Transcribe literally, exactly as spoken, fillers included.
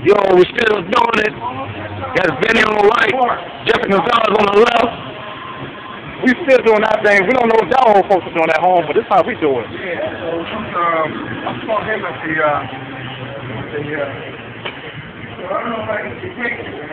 Yo, we still doing it. Got Vinny on the right, Jeffrey Gonzalez on the left. We still doing our thing. We don't know what y'all old folks are doing at home, but this is how we do it. Yeah, so um, I saw him at the, uh, the, uh, so I don't know if I can speak.